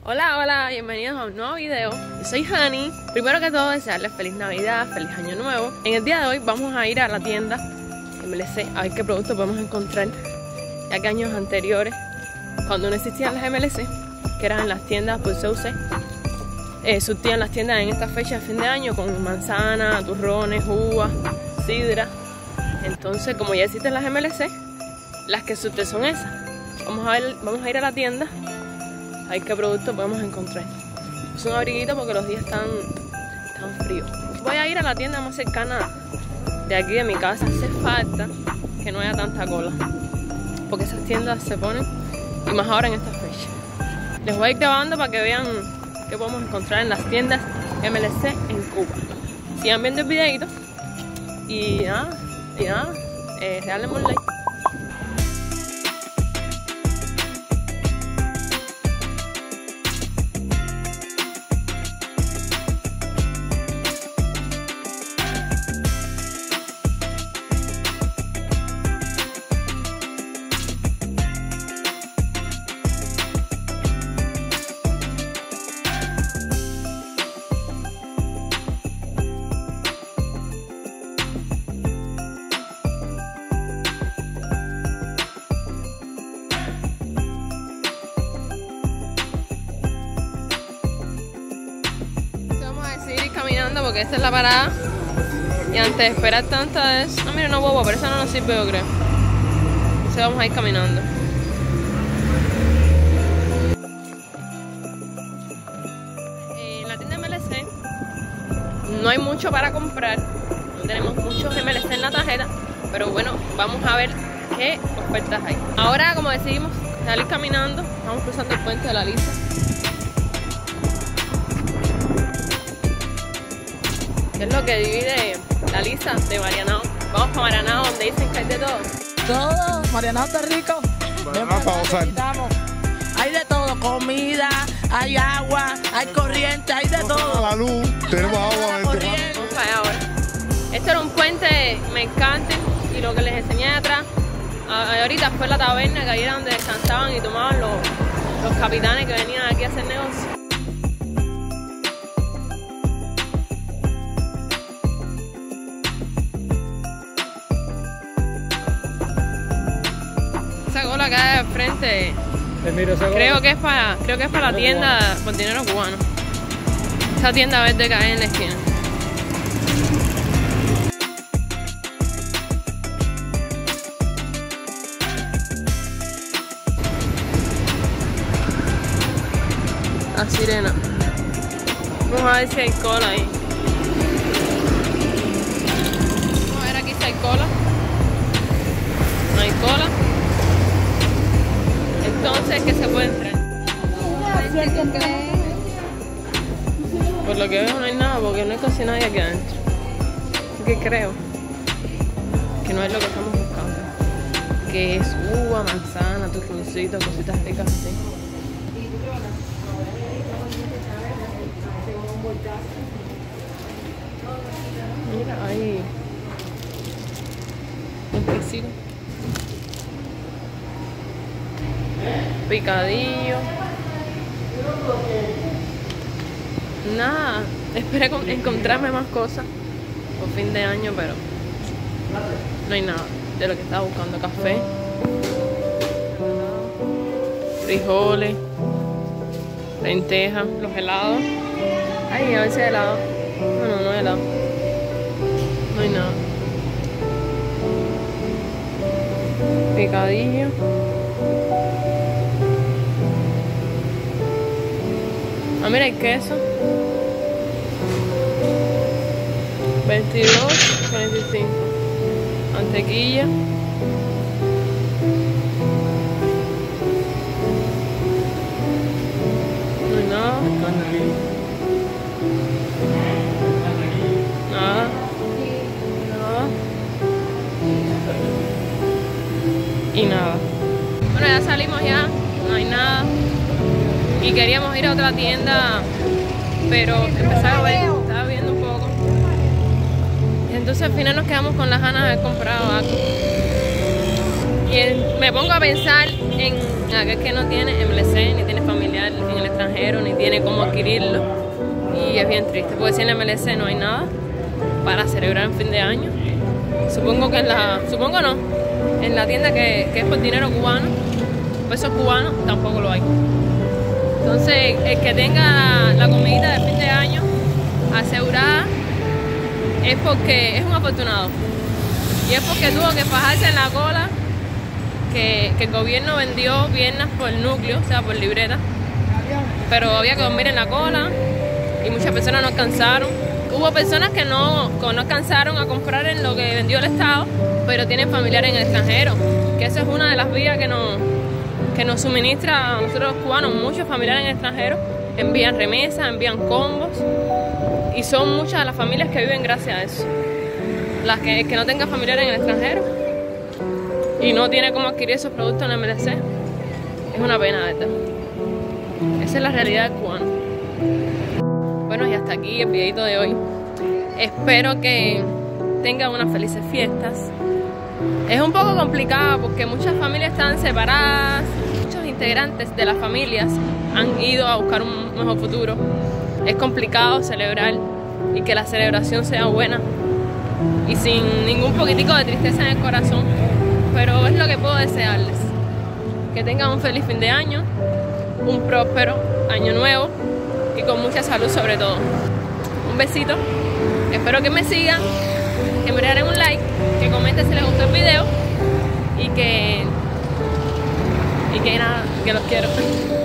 Hola, hola, bienvenidos a un nuevo video. Yo soy Hani. Primero que todo, desearles feliz Navidad, feliz Año Nuevo. En el día de hoy vamos a ir a la tienda MLC a ver qué productos podemos encontrar, ya que años anteriores, cuando no existían las MLC, que eran las tiendas por CUC, surtían las tiendas en esta fecha de fin de año con manzana, turrones, uvas, sidra. Entonces, como ya existen las MLC, las que surten son esas. Vamos a ir a la tienda a ver qué productos podemos encontrar. Es un abriguito porque los días están fríos. Voy a ir a la tienda más cercana de aquí de mi casa. Hace falta que no haya tanta cola, porque esas tiendas se ponen, y más ahora en esta fecha. Les voy a ir grabando para que vean qué podemos encontrar en las tiendas MLC en Cuba. Sigan viendo el videito y nada, regálenme un like. Caminando porque esta es la parada, y antes de esperar tanto es... No, mira, una boba, pero esa no nos sirve, yo creo. Entonces vamos a ir caminando. En la tienda MLC no hay mucho para comprar, no tenemos muchos MLC en la tarjeta, pero bueno, vamos a ver qué ofertas hay. Ahora, como decidimos salir caminando, estamos cruzando el puente de la Lisa. ¿Qué es lo que divide la Lisa de Marianao? Vamos para Marianao, donde dicen que hay de todo. Todo, Marianao está rico. Hay de todo, comida, hay agua, hay corriente, hay de todo. La luz, tenemos agua. Vamos para allá ahora. Esto era un puente mercante, y lo que les enseñé atrás, ahorita fue la taberna, que ahí era donde descansaban y tomaban los capitanes que venían aquí a hacer negocio. Esa cola que hay al frente, creo que es para la tienda por dinero cubano. Esa tienda verde que hay en la esquina. La sirena. Vamos a ver si hay cola ahí. Vamos a ver aquí si hay cola. No hay cola. Entonces, ¿qué se puede entrar? Por lo que veo no hay nada, porque no hay casi nadie aquí adentro. Así que creo que no es lo que estamos buscando, que es uva, manzana, turroncito, cositas ricas así. Mira, ahí un piscino. Picadillo. Nada, esperé encontrarme más cosas por fin de año, pero no hay nada de lo que estaba buscando. Café, frijoles, lentejas, los helados. Ay, a ver si hay helado. No hay helado. No hay nada. Picadillo. Ah, mira, hay queso. 22.45. Mantequilla. No hay nada. Nada. Y nada. Bueno, ya salimos ya. No hay nada. Y queríamos ir a otra tienda, pero estaba viendo un poco. Y entonces al final nos quedamos con las ganas de haber comprado algo. Y me pongo a pensar en aquel que no tiene MLC, ni tiene familiar en el extranjero, ni tiene cómo adquirirlo. Y es bien triste, porque si en MLC no hay nada para celebrar en fin de año. Supongo que en la tienda que es por dinero cubano, pesos cubanos, tampoco lo hay. Entonces, el que tenga la comidita de fin de año asegurada es porque es un afortunado. Y es porque tuvo que fajarse en la cola que el gobierno vendió piernas por núcleo, o sea, por libreta. Pero había que dormir en la cola y muchas personas no alcanzaron. Hubo personas que no alcanzaron a comprar en lo que vendió el Estado, pero tienen familiares en el extranjero, que esa es una de las vías que nos suministra a nosotros los cubanos. Muchos familiares en el extranjero envían remesas, envían combos, y son muchas de las familias que viven gracias a eso. Las que no tenga familiares en el extranjero y no tiene cómo adquirir esos productos en la MLC, es una pena, ¿verdad? Esa es la realidad del cubano. Bueno, y hasta aquí el videito de hoy. Espero que tengan unas felices fiestas. Es un poco complicado porque muchas familias están separadas, muchos integrantes de las familias han ido a buscar un mejor futuro. Es complicado celebrar y que la celebración sea buena y sin ningún poquitico de tristeza en el corazón, pero es lo que puedo desearles. Que tengan un feliz fin de año, un próspero año nuevo y con mucha salud sobre todo. Un besito, espero que me sigan, que me regalen un like, que comenten si les gustó el video y que nada, que los quiero.